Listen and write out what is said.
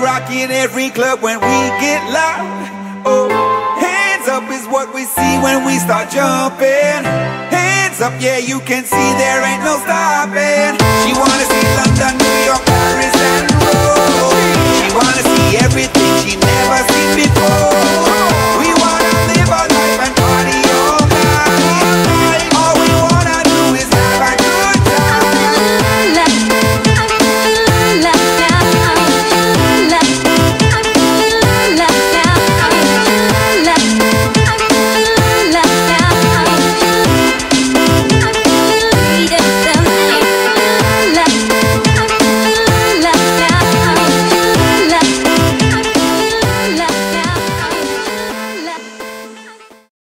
rock in every club when we get loud. Oh, hands up is what we see when we start jumping. Hands up, yeah, you can see there ain't no stopping. She wanna see London, New York, Paris and Rome. She wanna